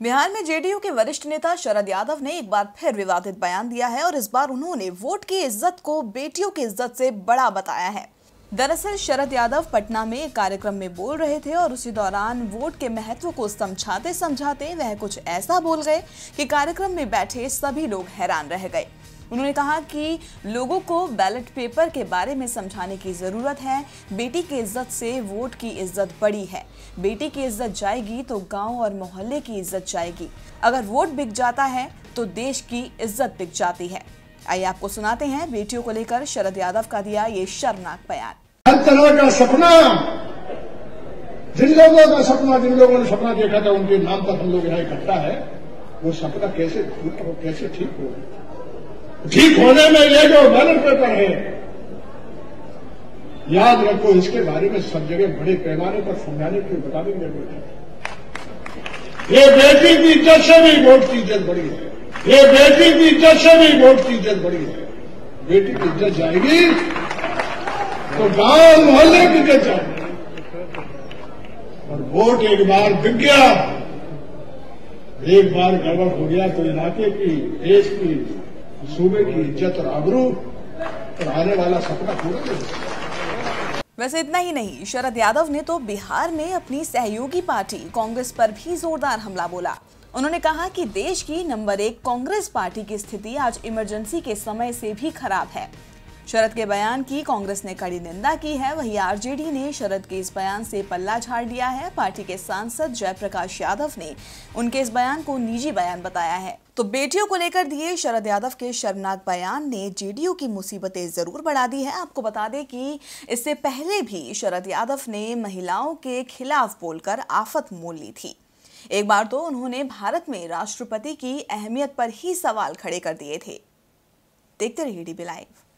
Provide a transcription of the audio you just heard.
बिहार में जेडीयू के वरिष्ठ नेता शरद यादव ने एक बार फिर विवादित बयान दिया है और इस बार उन्होंने वोट की इज्जत को बेटियों की इज्जत से बड़ा बताया है। दरअसल शरद यादव पटना में एक कार्यक्रम में बोल रहे थे और उसी दौरान वोट के महत्व को समझाते समझाते वह कुछ ऐसा बोल गए कि कार्यक्रम में बैठे सभी लोग हैरान रह गए। उन्होंने कहा कि लोगों को बैलेट पेपर के बारे में समझाने की जरूरत है। बेटी की इज्जत से वोट की इज्जत बड़ी है। बेटी की इज्जत जाएगी तो गांव और मोहल्ले की इज्जत जाएगी। अगर वोट बिक जाता है तो देश की इज्जत बिक जाती है। आइए आपको सुनाते हैं बेटियों को लेकर शरद यादव का दिया ये शर्मनाक बयान। हर तरह का सपना, जिन लोगों ने सपना देखा था उनके नाम पर हम लोग यहाँ इकट्ठा है, वो सपना कैसे ठीक हो। ठीक होने में ये जो बैलेट पेपर है, याद रखो, इसके बारे में सब जगह बड़े पैमाने पर समझाने की बताने की जरूरत है। ये बेटी की इज्जत से भी वोट की इज्जत बड़ी है। ये बेटी की इज्जत से भी वोट की इज्जत बड़ी है। बेटी की इज्जत जाएगी तो गांव मोहल्ले की इज्जत जाएगी। और वोट एक बार बिक गया, एक बार गड़बड़ हो गया तो इलाके की, देश की, सूबे की इज्जत और आबरू और आने वाला सपना पूरा हो गया। वैसे इतना ही नहीं, शरद यादव ने तो बिहार में अपनी सहयोगी पार्टी कांग्रेस पर भी जोरदार हमला बोला। उन्होंने कहा कि देश की नंबर 1 कांग्रेस पार्टी की स्थिति आज इमरजेंसी के समय से भी खराब है। शरद के बयान की कांग्रेस ने कड़ी निंदा की है। वहीं आरजेडी ने शरद के इस बयान से पल्ला झाड़ लिया है। पार्टी के सांसद जयप्रकाश यादव ने उनके इस बयान को निजी बयान बताया है। तो बेटियों को लेकर दिए शरद यादव के शर्मनाक बयान ने जेडीयू की मुसीबतें जरूर बढ़ा दी है। आपको बता दें कि इससे पहले भी शरद यादव ने महिलाओं के खिलाफ बोलकर आफत मोल ली थी। एक बार तो उन्होंने भारत में राष्ट्रपति की अहमियत पर ही सवाल खड़े कर दिए थे। देखते रहिए डीबी लाइव।